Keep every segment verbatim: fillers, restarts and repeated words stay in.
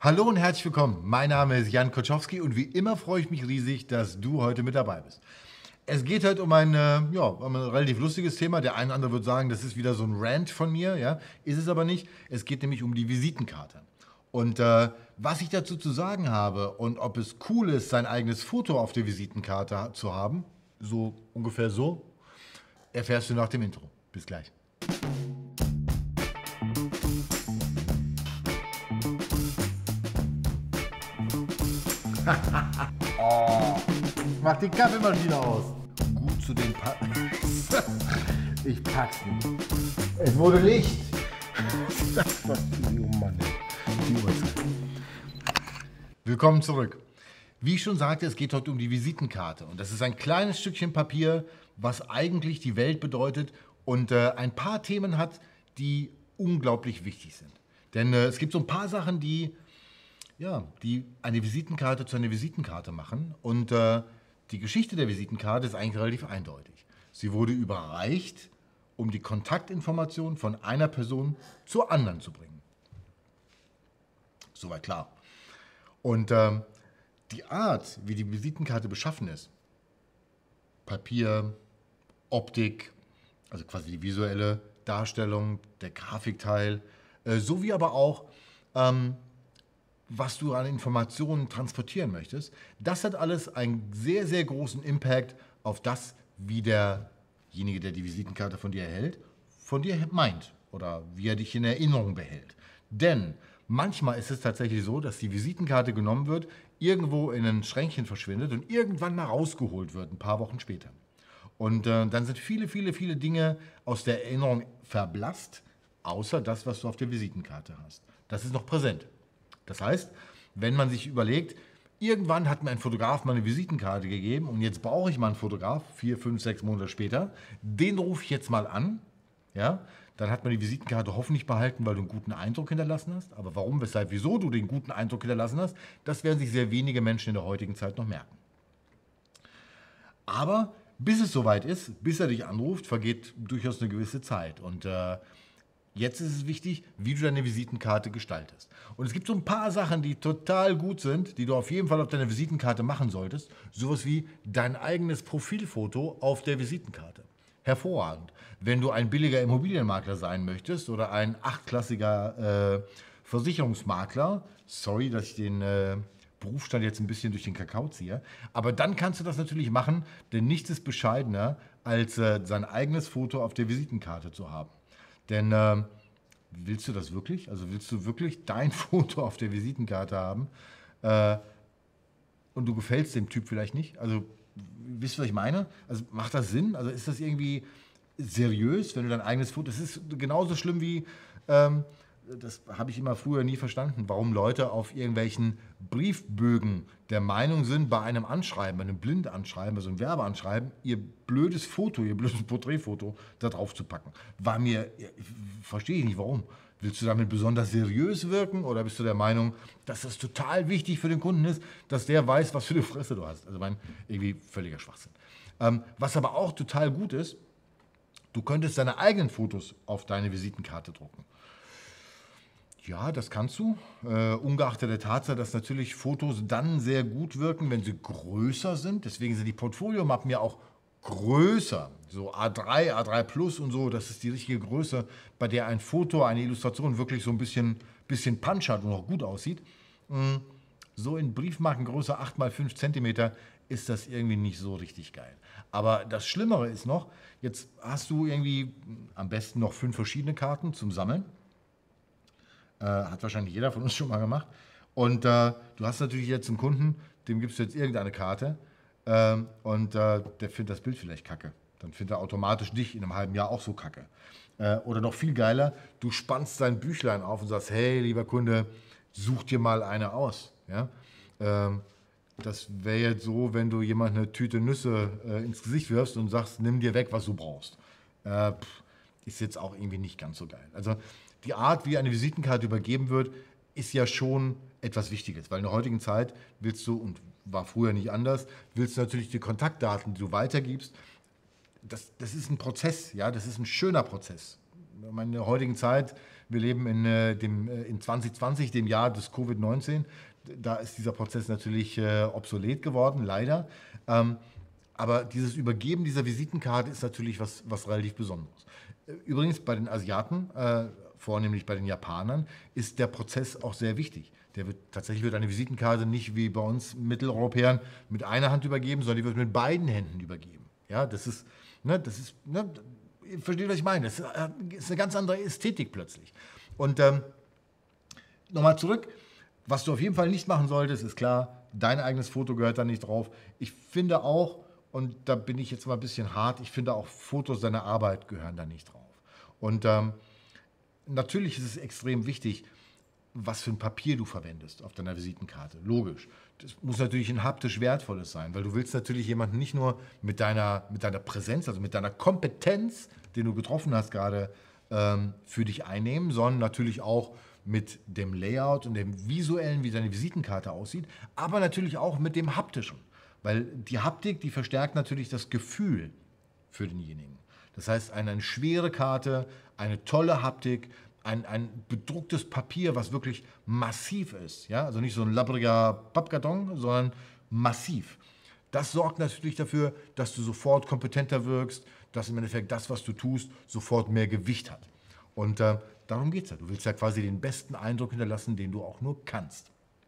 Hallo und herzlich willkommen. Mein Name ist Jan Koczowski und wie immer freue ich mich riesig, dass du heute mit dabei bist. Es geht heute um ein, äh, ja, um ein relativ lustiges Thema. Der eine oder andere wird sagen, das ist wieder so ein Rant von mir. Ja? Ist es aber nicht. Es geht nämlich um die Visitenkarte. Und äh, was ich dazu zu sagen habe und ob es cool ist, sein eigenes Foto auf der Visitenkarte zu haben, so ungefähr so, erfährst du nach dem Intro. Bis gleich. Oh, mach die Kaffeemaschine aus. Gut zu den pa Ich pack's nicht. Es wurde Licht. Das war oh Mann, die Uhrzeit. Willkommen zurück. Wie ich schon sagte, es geht heute um die Visitenkarte. Und das ist ein kleines Stückchen Papier, was eigentlich die Welt bedeutet und äh, ein paar Themen hat, die unglaublich wichtig sind. Denn äh, es gibt so ein paar Sachen, die Ja, die eine Visitenkarte zu einer Visitenkarte machen. Und äh, die Geschichte der Visitenkarte ist eigentlich relativ eindeutig. Sie wurde überreicht, um die Kontaktinformation von einer Person zur anderen zu bringen. Soweit klar. Und äh, die Art, wie die Visitenkarte beschaffen ist, Papier, Optik, also quasi die visuelle Darstellung, der Grafikteil, äh, sowie aber auch ähm, was du an Informationen transportieren möchtest, das hat alles einen sehr, sehr großen Impact auf das, wie derjenige, der die Visitenkarte von dir erhält, von dir meint oder wie er dich in Erinnerung behält. Denn manchmal ist es tatsächlich so, dass die Visitenkarte genommen wird, irgendwo in ein Schränkchen verschwindet und irgendwann mal rausgeholt wird, ein paar Wochen später. Und äh, dann sind viele, viele, viele Dinge aus der Erinnerung verblasst, außer das, was du auf der Visitenkarte hast. Das ist noch präsent. Das heißt, wenn man sich überlegt, irgendwann hat mir ein Fotograf mal eine Visitenkarte gegeben und jetzt brauche ich mal einen Fotograf, vier, fünf, sechs Monate später, den rufe ich jetzt mal an, ja, dann hat man die Visitenkarte hoffentlich behalten, weil du einen guten Eindruck hinterlassen hast. Aber warum, weshalb, wieso du den guten Eindruck hinterlassen hast, das werden sich sehr wenige Menschen in der heutigen Zeit noch merken. Aber bis es soweit ist, bis er dich anruft, vergeht durchaus eine gewisse Zeit und äh, jetzt ist es wichtig, wie du deine Visitenkarte gestaltest. Und es gibt so ein paar Sachen, die total gut sind, die du auf jeden Fall auf deiner Visitenkarte machen solltest. Sowas wie dein eigenes Profilfoto auf der Visitenkarte. Hervorragend. Wenn du ein billiger Immobilienmakler sein möchtest oder ein achtklassiger äh, Versicherungsmakler, sorry, dass ich den äh, Berufsstand jetzt ein bisschen durch den Kakao ziehe, aber dann kannst du das natürlich machen, denn nichts ist bescheidener, als äh, sein eigenes Foto auf der Visitenkarte zu haben. Denn äh, willst du das wirklich? Also willst du wirklich dein Foto auf der Visitenkarte haben äh, und du gefällst dem Typ vielleicht nicht? Also wisst ihr, was ich meine? Also macht das Sinn? Also ist das irgendwie seriös, wenn du dein eigenes Foto... Das ist genauso schlimm wie... Ähm, das habe ich immer früher nie verstanden, warum Leute auf irgendwelchen Briefbögen der Meinung sind, bei einem Anschreiben, bei einem Blindanschreiben, bei so einem Werbeanschreiben, ihr blödes Foto, ihr blödes Porträtfoto da drauf zu packen. War mir, verstehe ich nicht, warum. Willst du damit besonders seriös wirken oder bist du der Meinung, dass das total wichtig für den Kunden ist, dass der weiß, was für eine Fresse du hast? Also mein, irgendwie völliger Schwachsinn. Ähm, was aber auch total gut ist, du könntest deine eigenen Fotos auf deine Visitenkarte drucken. Ja, das kannst du, äh, ungeachtet der Tatsache, dass natürlich Fotos dann sehr gut wirken, wenn sie größer sind. Deswegen sind die Portfoliomappen ja auch größer, so A drei, A drei Plus und so, das ist die richtige Größe, bei der ein Foto, eine Illustration wirklich so ein bisschen, bisschen Punch hat und auch gut aussieht. So in Briefmarkengröße acht mal fünf Zentimeter ist das irgendwie nicht so richtig geil. Aber das Schlimmere ist noch, jetzt hast du irgendwie am besten noch fünf verschiedene Karten zum Sammeln. Äh, hat wahrscheinlich jeder von uns schon mal gemacht. Und äh, du hast natürlich jetzt einen Kunden, dem gibst du jetzt irgendeine Karte äh, und äh, der findet das Bild vielleicht kacke. Dann findet er automatisch dich in einem halben Jahr auch so kacke. Äh, oder noch viel geiler, du spannst sein Büchlein auf und sagst, hey, lieber Kunde, such dir mal eine aus. Ja? Ähm, das wäre jetzt so, wenn du jemand eine Tüte Nüsse äh, ins Gesicht wirfst und sagst, nimm dir weg, was du brauchst. Äh, pff, ist jetzt auch irgendwie nicht ganz so geil. Also die Art, wie eine Visitenkarte übergeben wird, ist ja schon etwas Wichtiges, weil in der heutigen Zeit willst du, und war früher nicht anders, willst du natürlich die Kontaktdaten, die du weitergibst, das, das ist ein Prozess, ja, das ist ein schöner Prozess. In der heutigen Zeit, wir leben in, äh, dem, äh, in zwanzig zwanzig, dem Jahr des Covid neunzehn. Da ist dieser Prozess natürlich äh, obsolet geworden, leider. Ähm, aber dieses Übergeben dieser Visitenkarte ist natürlich was, was relativ Besonderes. Übrigens bei den Asiaten, äh, vornehmlich bei den Japanern, ist der Prozess auch sehr wichtig. Der wird, tatsächlich wird eine Visitenkarte nicht wie bei uns Mitteleuropäern mit einer Hand übergeben, sondern die wird mit beiden Händen übergeben. Ja, das ist, ne, das ist, ne, ihr versteht, was ich meine. Das ist, äh, ist eine ganz andere Ästhetik plötzlich. Und ähm, nochmal zurück, was du auf jeden Fall nicht machen solltest, ist klar, dein eigenes Foto gehört da nicht drauf. Ich finde auch, und da bin ich jetzt mal ein bisschen hart, ich finde auch Fotos deiner Arbeit gehören da nicht drauf. Und ähm, natürlich ist es extrem wichtig, was für ein Papier du verwendest auf deiner Visitenkarte. Logisch. Das muss natürlich ein haptisch wertvolles sein, weil du willst natürlich jemanden nicht nur mit deiner, mit deiner Präsenz, also mit deiner Kompetenz, den du getroffen hast gerade, ähm, für dich einnehmen, sondern natürlich auch mit dem Layout und dem visuellen, wie deine Visitenkarte aussieht, aber natürlich auch mit dem haptischen. Weil die Haptik, die verstärkt natürlich das Gefühl für denjenigen. Das heißt, eine, eine schwere Karte, eine tolle Haptik, ein, ein bedrucktes Papier, was wirklich massiv ist. Ja? Also nicht so ein labbriger Pappkarton, sondern massiv. Das sorgt natürlich dafür, dass du sofort kompetenter wirkst, dass im Endeffekt das, was du tust, sofort mehr Gewicht hat. Und äh, darum geht es ja. Du willst ja quasi den besten Eindruck hinterlassen, den du auch nur kannst.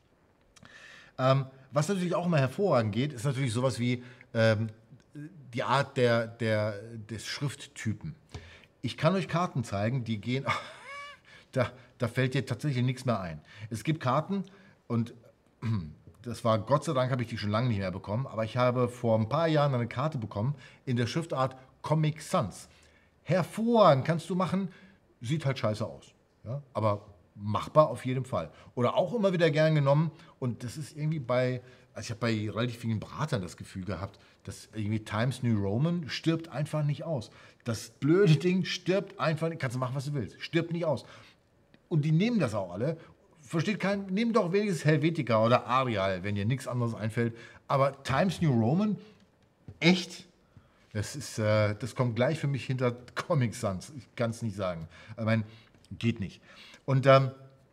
Ähm, was natürlich auch immer hervorragend geht, ist natürlich sowas wie ähm, die Art der, der, des Schrifttypen. Ich kann euch Karten zeigen, die gehen, da, da fällt dir tatsächlich nichts mehr ein. Es gibt Karten und das war, Gott sei Dank habe ich die schon lange nicht mehr bekommen, aber ich habe vor ein paar Jahren eine Karte bekommen in der Schriftart Comic Sans. Hervorragend, kannst du machen, sieht halt scheiße aus, ja? Aber machbar auf jeden Fall. Oder auch immer wieder gern genommen und das ist irgendwie bei, also ich habe bei relativ vielen Beratern das Gefühl gehabt, dass irgendwie Times New Roman stirbt einfach nicht aus. Das blöde Ding stirbt einfach nicht, kannst du machen, was du willst, stirbt nicht aus. Und die nehmen das auch alle. Versteht kein, nehmt doch wenigstens Helvetica oder Arial, wenn dir nichts anderes einfällt. Aber Times New Roman, echt? Das, ist, äh, das kommt gleich für mich hinter Comic Sans. Ich kann es nicht sagen. Ich meine, geht nicht. Und ähm,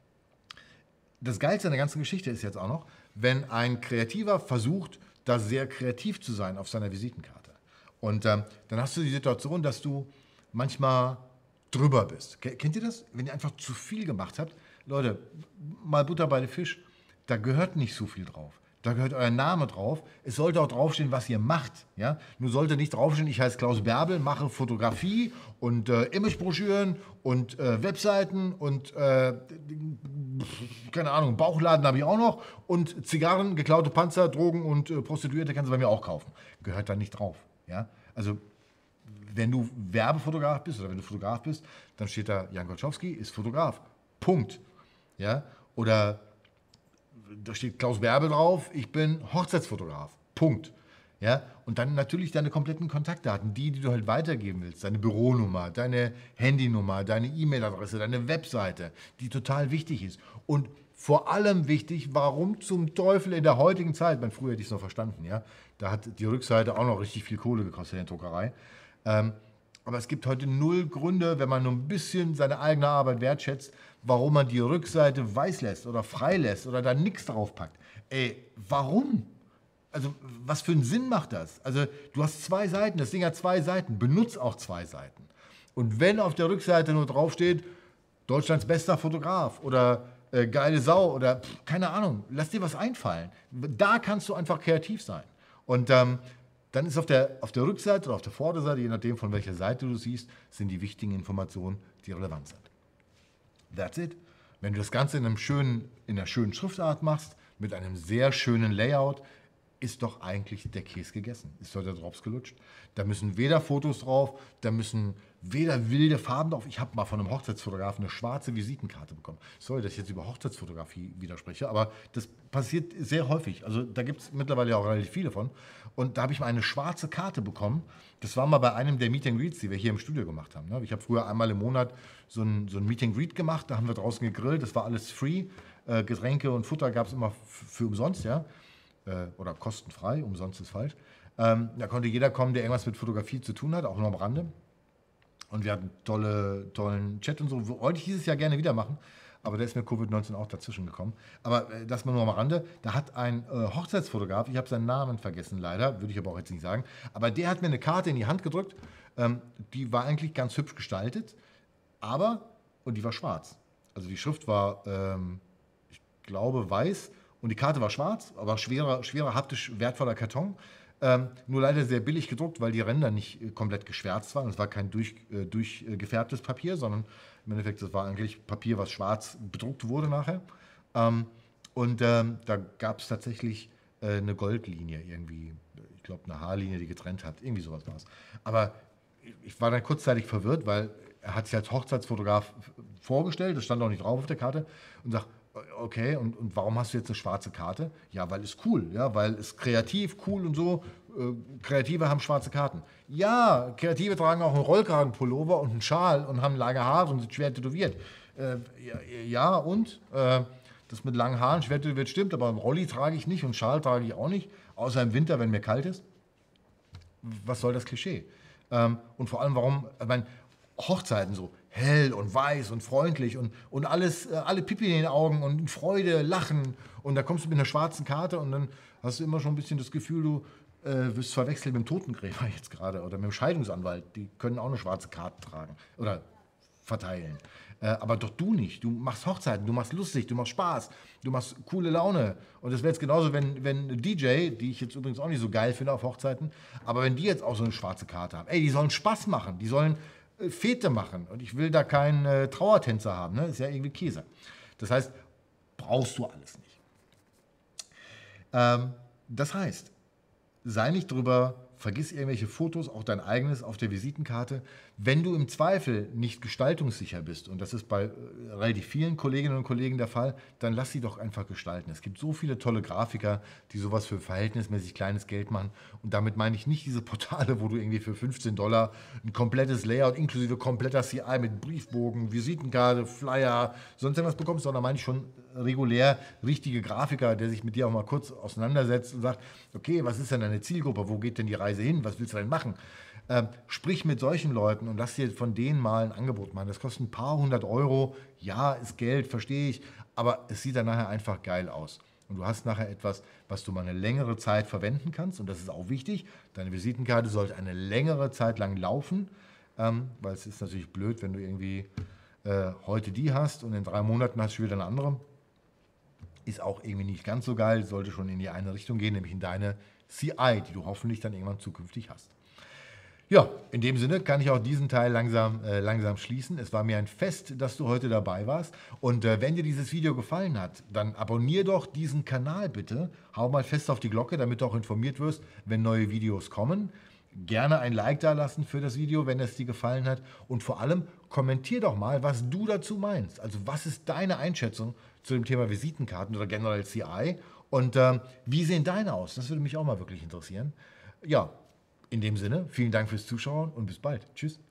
das Geilste an der ganzen Geschichte ist jetzt auch noch, wenn ein Kreativer versucht, da sehr kreativ zu sein auf seiner Visitenkarte. Und ähm, dann hast du die Situation, dass du manchmal drüber bist. Kennt ihr das? Wenn ihr einfach zu viel gemacht habt? Leute, mal Butter bei den Fisch, da gehört nicht so viel drauf. Da gehört euer Name drauf. Es sollte auch draufstehen, was ihr macht. Ja? Nur sollte nicht draufstehen, ich heiße Klaus Bärbel, mache Fotografie und äh, Imagebroschüren und äh, Webseiten und äh, keine Ahnung, Bauchladen habe ich auch noch und Zigarren, geklaute Panzer, Drogen und äh, Prostituierte kannst du bei mir auch kaufen. Gehört da nicht drauf. Ja? Also wenn du Werbefotograf bist oder wenn du Fotograf bist, dann steht da, Jan Gottschowski ist Fotograf. Punkt. Ja? Oder da steht Klaus Bärbel drauf, ich bin Hochzeitsfotograf. Punkt. Ja? Und dann natürlich deine kompletten Kontaktdaten, die, die du halt weitergeben willst. Deine Büronummer, deine Handynummer, deine E-Mail-Adresse, deine Webseite, die total wichtig ist. Und vor allem wichtig, warum zum Teufel in der heutigen Zeit, mein früher hätte ich es noch verstanden, ja, da hat die Rückseite auch noch richtig viel Kohle gekostet in der Druckerei. Ähm, aber es gibt heute null Gründe, wenn man nur ein bisschen seine eigene Arbeit wertschätzt, warum man die Rückseite weiß lässt oder frei lässt oder da nichts drauf packt. Ey, warum? Also, was für einen Sinn macht das? Also, du hast zwei Seiten, das Ding hat zwei Seiten, benutz auch zwei Seiten. Und wenn auf der Rückseite nur draufsteht, Deutschlands bester Fotograf oder äh, geile Sau oder pff, keine Ahnung, lass dir was einfallen. Da kannst du einfach kreativ sein. Und ähm, dann ist auf der, auf der Rückseite oder auf der Vorderseite, je nachdem von welcher Seite du siehst, sind die wichtigen Informationen, die relevant sind. That's it. Wenn du das Ganze in, einem schönen, in einer schönen Schriftart machst, mit einem sehr schönen Layout, ist doch eigentlich der Käse gegessen. Ist doch der Drops gelutscht. Da müssen weder Fotos drauf, da müssen weder wilde Farben drauf. Ich habe mal von einem Hochzeitsfotografen eine schwarze Visitenkarte bekommen. Sorry, dass ich jetzt über Hochzeitsfotografie widerspreche, aber das passiert sehr häufig. Also da gibt es mittlerweile auch relativ viele von. Und da habe ich mal eine schwarze Karte bekommen. Das war mal bei einem der Meet and Greets, die wir hier im Studio gemacht haben. Ich habe früher einmal im Monat so ein, so ein Meet and Greet gemacht. Da haben wir draußen gegrillt. Das war alles free. Äh, Getränke und Futter gab es immer für umsonst, ja. Oder kostenfrei, umsonst ist falsch. Ähm, da konnte jeder kommen, der irgendwas mit Fotografie zu tun hat, auch nur am Rande. Und wir hatten tolle, tollen Chat und so. Wollte ich dieses Jahr gerne wieder machen, aber da ist mir Covid neunzehn auch dazwischen gekommen. Aber äh, das mal nur am Rande, da hat ein äh, Hochzeitsfotograf, ich habe seinen Namen vergessen leider, würde ich aber auch jetzt nicht sagen, aber der hat mir eine Karte in die Hand gedrückt, ähm, die war eigentlich ganz hübsch gestaltet, aber, und die war schwarz. Also die Schrift war, ähm, ich glaube, weiß und die Karte war schwarz, aber schwerer, schwerer haptisch wertvoller Karton. Ähm, nur leider sehr billig gedruckt, weil die Ränder nicht äh, komplett geschwärzt waren. Es war kein durch, äh, durchgefärbtes Papier, sondern im Endeffekt, das war eigentlich Papier, was schwarz bedruckt wurde nachher. Ähm, und ähm, da gab es tatsächlich äh, eine Goldlinie irgendwie, ich glaube eine Haarlinie, die getrennt hat. Irgendwie sowas war es. Aber ich war dann kurzzeitig verwirrt, weil er hat sich als Hochzeitsfotograf vorgestellt, das stand auch nicht drauf auf der Karte, und sagt, okay, und, und warum hast du jetzt eine schwarze Karte? Ja, weil es cool, ja, weil es kreativ, cool und so. Äh, Kreative haben schwarze Karten. Ja, Kreative tragen auch einen Rollkragenpullover und einen Schal und haben lange Haare und sind schwer tätowiert. Äh, ja, ja, und? Äh, das mit langen Haaren, schwer tätowiert stimmt, aber einen Rolli trage ich nicht und einen Schal trage ich auch nicht, außer im Winter, wenn mir kalt ist. Was soll das Klischee? Ähm, und vor allem, warum, ich meine, Hochzeiten so hell und weiß und freundlich und, und alles, äh, alle Pipi in den Augen und Freude, Lachen. Und da kommst du mit einer schwarzen Karte und dann hast du immer schon ein bisschen das Gefühl, du äh, wirst verwechselt mit dem Totengräber jetzt gerade oder mit dem Scheidungsanwalt. Die können auch eine schwarze Karte tragen oder verteilen. Äh, aber doch du nicht. Du machst Hochzeiten, du machst lustig, du machst Spaß, du machst coole Laune. Und das wäre jetzt genauso, wenn, wenn D J, die ich jetzt übrigens auch nicht so geil finde auf Hochzeiten, aber wenn die jetzt auch so eine schwarze Karte haben, ey, die sollen Spaß machen, die sollen äh, Fete machen. Und ich will da keinen äh, Trauertänzer haben, ne? Ist ja irgendwie Käse. Das heißt, brauchst du alles nicht. Ähm, das heißt, sei nicht drüber, vergiss irgendwelche Fotos, auch dein eigenes auf der Visitenkarte. Wenn du im Zweifel nicht gestaltungssicher bist, und das ist bei äh, relativ vielen Kolleginnen und Kollegen der Fall, dann lass sie doch einfach gestalten. Es gibt so viele tolle Grafiker, die sowas für verhältnismäßig kleines Geld machen. Und damit meine ich nicht diese Portale, wo du irgendwie für fünfzehn Dollar ein komplettes Layout inklusive kompletter C I mit Briefbogen, Visitenkarte, Flyer, sonst irgendwas bekommst, sondern meine ich schon regulär richtige Grafiker, der sich mit dir auch mal kurz auseinandersetzt und sagt, okay, was ist denn deine Zielgruppe, wo geht denn die Reise hin, was willst du denn machen? Ähm, sprich mit solchen Leuten und lass dir von denen mal ein Angebot machen. Das kostet ein paar hundert Euro, ja, ist Geld, verstehe ich, aber es sieht dann nachher einfach geil aus. Und du hast nachher etwas, was du mal eine längere Zeit verwenden kannst, und das ist auch wichtig. Deine Visitenkarte sollte eine längere Zeit lang laufen, ähm, weil es ist natürlich blöd, wenn du irgendwie äh, heute die hast und in drei Monaten hast du wieder eine andere. Ist auch irgendwie nicht ganz so geil, sollte schon in die eine Richtung gehen, nämlich in deine C I, die du hoffentlich dann irgendwann zukünftig hast. Ja, in dem Sinne kann ich auch diesen Teil langsam, äh, langsam schließen. Es war mir ein Fest, dass du heute dabei warst. Und äh, wenn dir dieses Video gefallen hat, dann abonnier doch diesen Kanal bitte. Hau mal fest auf die Glocke, damit du auch informiert wirst, wenn neue Videos kommen. Gerne ein Like da lassen für das Video, wenn es dir gefallen hat. Und vor allem kommentier doch mal, was du dazu meinst. Also was ist deine Einschätzung zu dem Thema Visitenkarten oder generell C I? Und ähm, wie sehen deine aus? Das würde mich auch mal wirklich interessieren. Ja, in dem Sinne, vielen Dank fürs Zuschauen und bis bald. Tschüss.